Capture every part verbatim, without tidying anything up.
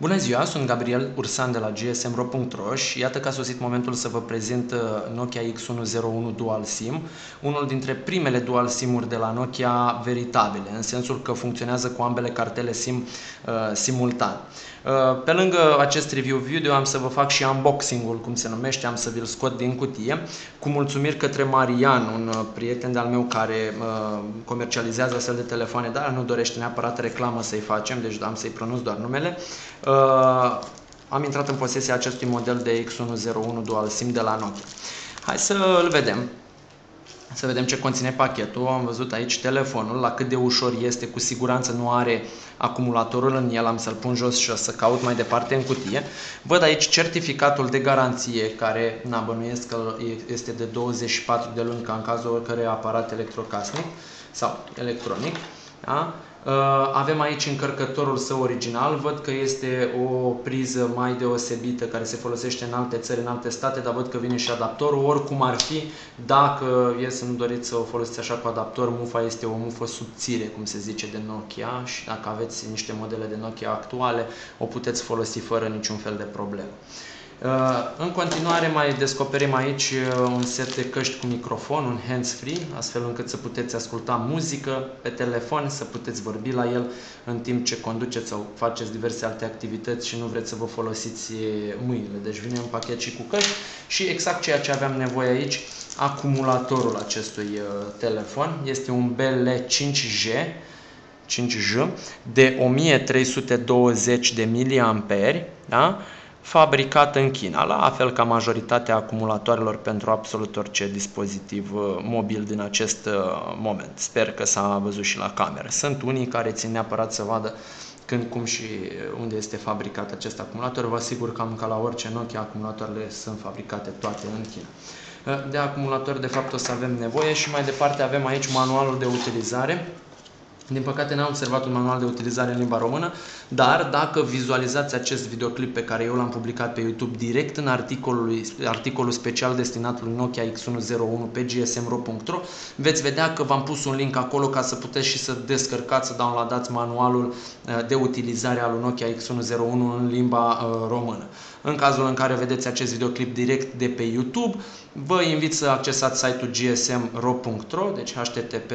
Bună ziua, sunt Gabriel Ursan de la G S M ro punct ro și iată că a sosit momentul să vă prezint Nokia X unu zero unu Dual SIM, unul dintre primele Dual SIM-uri de la Nokia veritabile, în sensul că funcționează cu ambele cartele SIM uh, simultan. Uh, pe lângă acest review video am să vă fac și unboxing-ul, cum se numește, am să vi-l scot din cutie, cu mulțumiri către Marian, un uh, prieten de-al meu care uh, comercializează astfel de telefoane, dar nu dorește neapărat reclamă să-i facem, deci am să-i pronunț doar numele. Uh, am intrat în posesia acestui model de X unu zero unu Dual SIM de la Nokia. Hai să îl vedem. Să vedem ce conține pachetul. Am văzut aici telefonul, la cât de ușor este, cu siguranță nu are acumulatorul în el, am să-l pun jos și o să caut mai departe în cutie. Văd aici certificatul de garanție, care, na, bănuiesc că este de douăzeci și patru de luni, ca în cazul oricărui aparat electrocasnic sau electronic. Da? Avem aici încărcătorul său original, văd că este o priză mai deosebită care se folosește în alte țări, în alte state, dar văd că vine și adaptorul. Oricum ar fi, dacă e să nu doriți să o folosiți așa cu adaptor, mufa este o mufă subțire, cum se zice, de Nokia, și dacă aveți niște modele de Nokia actuale, o puteți folosi fără niciun fel de problemă. În continuare mai descoperim aici un set de căști cu microfon, un hands-free, astfel încât să puteți asculta muzică pe telefon, să puteți vorbi la el în timp ce conduceți sau faceți diverse alte activități și nu vreți să vă folosiți mâinile. Deci vine în pachet și cu căști și exact ceea ce aveam nevoie aici, acumulatorul acestui telefon. Este un B L cinci G cinci J de o mie trei sute douăzeci de miliamperi, da? Fabricat în China, la fel ca majoritatea acumulatoarelor pentru absolut orice dispozitiv mobil din acest moment. Sper că s-a văzut și la cameră. Sunt unii care țin neapărat să vadă când, cum și unde este fabricat acest acumulator. Vă asigur că, ca la orice Nokia, acumulatoarele sunt fabricate toate în China. De acumulator, de fapt, o să avem nevoie și mai departe avem aici manualul de utilizare. Din păcate n-am observat un manual de utilizare în limba română, dar dacă vizualizați acest videoclip pe care eu l-am publicat pe YouTube direct în articolul, articolul special destinat lui Nokia X unu zero unu pe G S M ro punct ro, veți vedea că v-am pus un link acolo ca să puteți și să descărcați, să downloadați manualul de utilizare al lui Nokia X unu zero unu în limba română. În cazul în care vedeți acest videoclip direct de pe YouTube, vă invit să accesați site-ul G S M ro punct ro, deci h t t p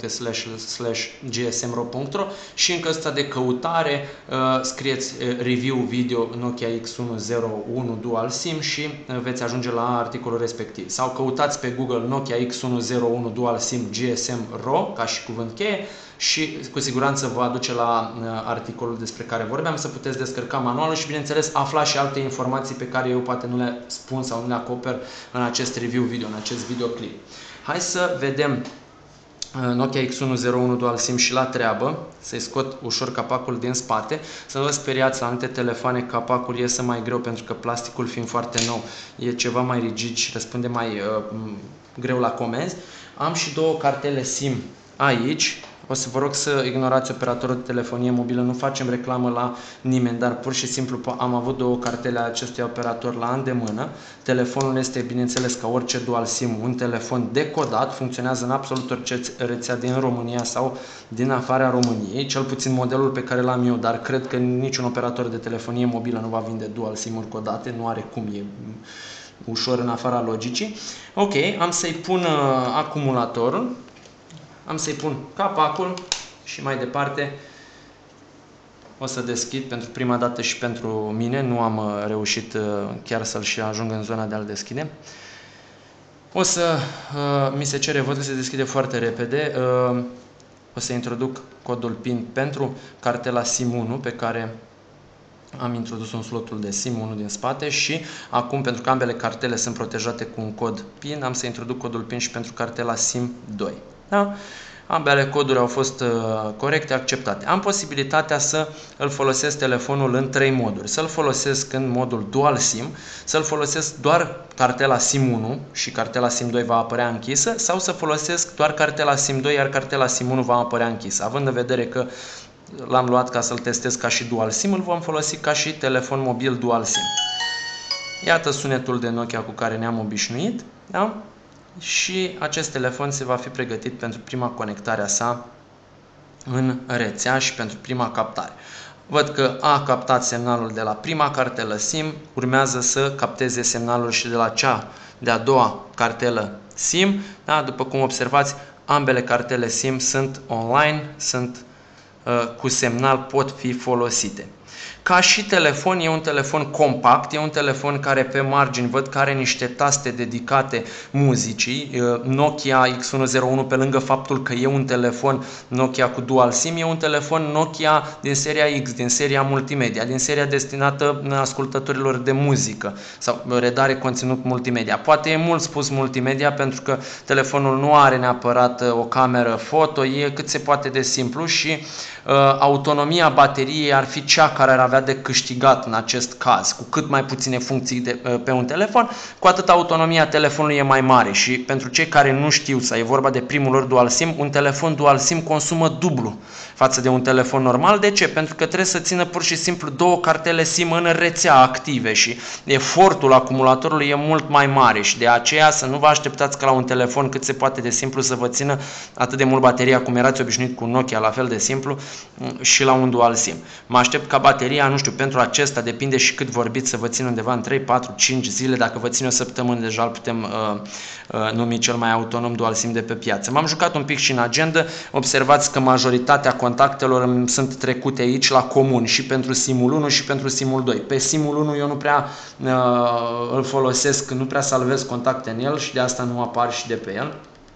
slash g s m ro punct ro, și în căsuța de căutare uh, scrieți uh, review video Nokia X unu zero unu Dual SIM și uh, veți ajunge la articolul respectiv. Sau căutați pe Google Nokia X unu zero unu Dual SIM G S M ro ca și cuvânt cheie și cu siguranță vă aduce la uh, articolul despre care vorbeam, să puteți descărca manualul și, bineînțeles, afla și alte informații pe care eu poate nu le spun sau nu le acoper în acest review video, în acest videoclip. Hai să vedem Nokia X unu zero unu Dual SIM și la treabă, să-i scot ușor capacul din spate. Să nu vă speriați, la anumite telefoane capacul iese mai greu pentru că plasticul, fiind foarte nou, e ceva mai rigid și răspunde mai uh, greu la comenzi. Am și două cartele SIM aici. O să vă rog să ignorați operatorul de telefonie mobilă, nu facem reclamă la nimeni, dar pur și simplu am avut două cartele a acestui operator la îndemână. Telefonul este, bineînțeles, ca orice Dual SIM, un telefon decodat, funcționează în absolut orice rețea din România sau din afara României, cel puțin modelul pe care l-am eu, dar cred că niciun operator de telefonie mobilă nu va vinde Dual SIM-uri codate, nu are cum, e ușor în afara logicii. Ok, am să-i pun uh, acumulatorul. Am să-i pun capacul și mai departe o să deschid pentru prima dată și pentru mine. Nu am reușit chiar să-l și ajung în zona de a-l deschide. O să uh, mi se cere, văd că se deschide foarte repede. Uh, o să introduc codul PIN pentru cartela SIM unu pe care am introdus un slotul de SIM unu din spate și acum, pentru că ambele cartele sunt protejate cu un cod PIN, am să introduc codul PIN și pentru cartela SIM doi. Da? Ambele coduri au fost uh, corecte, acceptate. Am posibilitatea să îl folosesc telefonul în trei moduri. Să-l folosesc în modul Dual SIM, să-l folosesc doar cartela SIM unu și cartela SIM doi va apărea închisă, sau să folosesc doar cartela SIM doi, iar cartela SIM unu va apărea închisă. Având în vedere că l-am luat ca să-l testez ca și Dual SIM, îl vom folosi ca și telefon mobil Dual SIM. Iată sunetul de Nokia cu care ne-am obișnuit, da? Și acest telefon se va fi pregătit pentru prima conectare a sa în rețea și pentru prima captare. Văd că a captat semnalul de la prima cartelă SIM, urmează să capteze semnalul și de la cea de-a doua cartelă SIM. Da? După cum observați, ambele cartele SIM sunt online, sunt uh, cu semnal, pot fi folosite. Ca și telefon, e un telefon compact, e un telefon care pe margini văd că are niște taste dedicate muzicii. Nokia X unu zero unu, pe lângă faptul că e un telefon Nokia cu dual SIM, e un telefon Nokia din seria X, din seria multimedia, din seria destinată ascultătorilor de muzică sau redare conținut multimedia. Poate e mult spus multimedia pentru că telefonul nu are neapărat o cameră foto, e cât se poate de simplu și uh, autonomia bateriei ar fi cea care ar avea de câștigat în acest caz. Cu cât mai puține funcții de, pe un telefon, cu atât autonomia telefonului e mai mare. Și pentru cei care nu știu, sau e vorba de primul lor dual SIM, un telefon dual SIM consumă dublu față de un telefon normal. De ce? Pentru că trebuie să țină pur și simplu două cartele SIM în rețea active și efortul acumulatorului e mult mai mare și de aceea să nu vă așteptați ca la un telefon cât se poate de simplu să vă țină atât de mult bateria cum erați obișnuit cu Nokia, la fel de simplu, și la un dual SIM. Mă aștept ca bateria, nu știu, pentru acesta depinde și cât vorbiți, să vă țină undeva în trei, patru, cinci zile. Dacă vă ține o săptămână, deja îl putem uh, uh, numi cel mai autonom dual SIM de pe piață. M-am jucat un pic și în agenda. Observați că majoritatea contactelor îmi sunt trecute aici la comun și pentru SIM-ul unu și pentru SIM-ul doi. Pe SIM-ul unu eu nu prea uh, îl folosesc, nu prea salvez contacte în el și de asta nu apar și de pe el.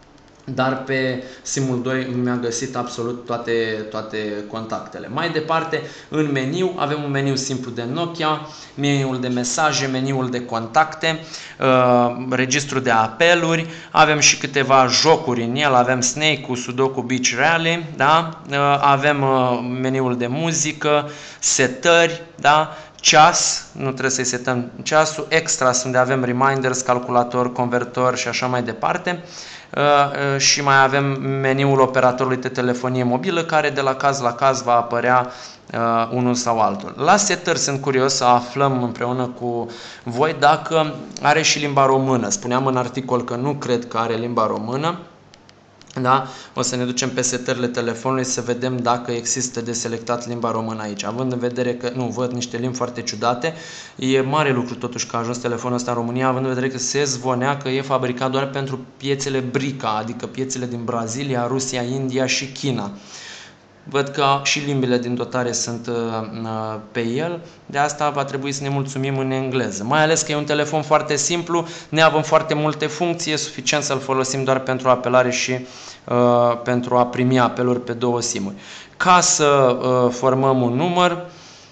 Dar pe SIM-ul doi mi-a găsit absolut toate, toate contactele. Mai departe, în meniu, avem un meniu simplu de Nokia, meniul de mesaje, meniul de contacte, uh, registru de apeluri, avem și câteva jocuri în el, avem Snake-ul, Sudoku, Beach Rally, da? uh, avem uh, meniul de muzică, setări, da? Ceas, nu trebuie să-i setăm ceasul, extras unde avem reminders, calculator, convertor și așa mai departe. Uh, și mai avem meniul operatorului de telefonie mobilă care de la caz la caz va apărea uh, unul sau altul. La setări sunt curios să aflăm împreună cu voi dacă are și limba română. Spuneam în articol că nu cred că are limba română. Da? O să ne ducem pe setările telefonului să vedem dacă există de selectat limba română aici. Având în vedere că, nu, văd niște limbi foarte ciudate, e mare lucru totuși că a ajuns telefonul ăsta în România, având în vedere că se zvonea că e fabricat doar pentru piețele BRICA, adică piețele din Brazilia, Rusia, India și China. Văd că și limbile din dotare sunt uh, pe el, de asta va trebui să ne mulțumim în engleză. Mai ales că e un telefon foarte simplu, neavând foarte multe funcții, e suficient să-l folosim doar pentru apelare și uh, pentru a primi apeluri pe două SIM-uri. Ca să uh, formăm un număr,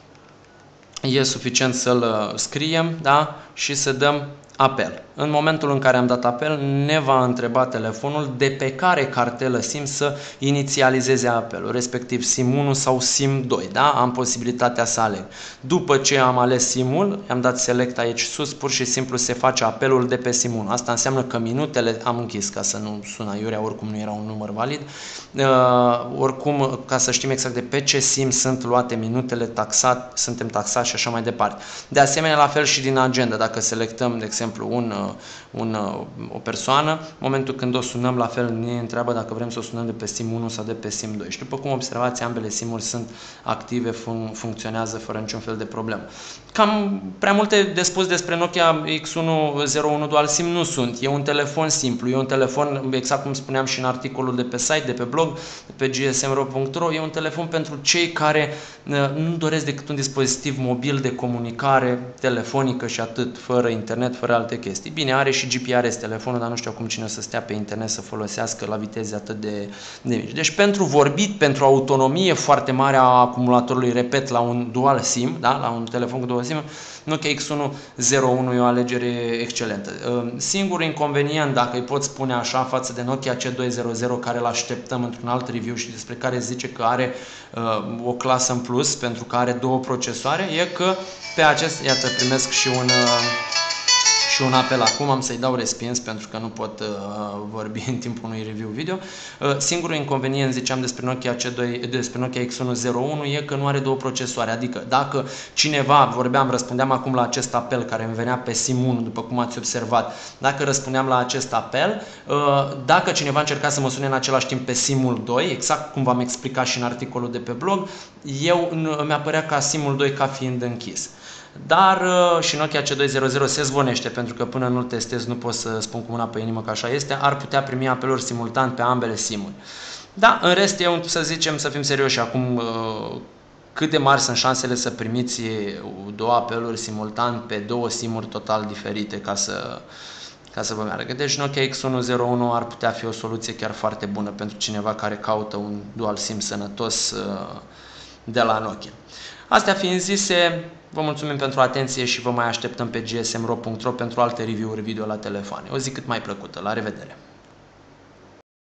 e suficient să-l scriem, da? Și să dăm apel. În momentul în care am dat apel, ne va întreba telefonul de pe care cartelă SIM să inițializeze apelul, respectiv SIM unu sau SIM doi. Da? Am posibilitatea să aleg. După ce am ales SIM-ul, am dat select aici sus, pur și simplu se face apelul de pe SIM unu. Asta înseamnă că minutele, am închis ca să nu sună iurea, oricum nu era un număr valid, uh, oricum ca să știm exact de pe ce SIM sunt luate minutele, taxat, suntem taxați și așa mai departe. De asemenea, la fel și din agenda, dacă selectăm, de exemplu, un Un, o persoană, în momentul când o sunăm, la fel ne întreabă dacă vrem să o sunăm de pe SIM unu sau de pe SIM doi. Și după cum observați, ambele SIM-uri sunt active, fun funcționează fără niciun fel de problemă. Cam prea multe de spus despre Nokia X unu zero unu Dual SIM nu sunt. E un telefon simplu, e un telefon, exact cum spuneam și în articolul de pe site, de pe blog, de pe g s m r o punct r o, e un telefon pentru cei care nu doresc decât un dispozitiv mobil de comunicare telefonică și atât, fără internet, fără alte chestii. Bine, are și G P R S telefonul, dar nu știu acum cine o să stea pe internet să folosească la viteze atât de, de mici. Deci pentru vorbit, pentru autonomie foarte mare a acumulatorului, repet, la un dual SIM, da? La un telefon cu dual SIM, Nokia X unu zero unu e o alegere excelentă. Singurul inconvenient, dacă îi pot spune așa, față de Nokia C doi zero zero, care îl așteptăm într-un alt review și despre care zice că are uh, o clasă în plus, pentru că are două procesoare, e că pe acest, iată, primesc și un... Uh, și un apel acum, am să-i dau respins pentru că nu pot uh, vorbi în timpul unui review video. Uh, singurul inconvenient, ziceam despre Nokia C doi, despre Nokia X unu zero unu, e că nu are două procesoare, adică dacă cineva, vorbeam, răspundeam acum la acest apel care îmi venea pe SIM unu, după cum ați observat, dacă răspundeam la acest apel, uh, dacă cineva încerca să mă sune în același timp pe SIM-ul doi, exact cum v-am explicat și în articolul de pe blog, eu mi-apărea ca SIM-ul doi ca fiind închis. Dar uh, și Nokia C doi zero zero se zvonește, pentru că până nu-l testez nu pot să spun cu mâna pe inimă că așa este, ar putea primi apeluri simultan pe ambele SIM-uri. Da, în rest, eu, să zicem, să fim serioși acum, uh, cât de mari sunt șansele să primiți două apeluri simultan pe două SIM-uri total diferite ca să, ca să vă meargă. Deci Nokia X unu zero unu ar putea fi o soluție chiar foarte bună pentru cineva care caută un dual SIM sănătos uh, de la Nokia. Astea fiind zise, vă mulțumim pentru atenție și vă mai așteptăm pe g s m ro punct ro pentru alte review-uri video la telefoane. O zi cât mai plăcută. La revedere!